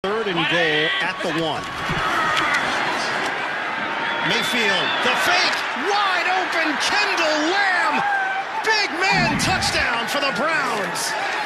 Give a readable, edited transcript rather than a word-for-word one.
Third and goal at the 1. Mayfield, the fake, wide open, Kendall Lamm, big man touchdown for the Browns.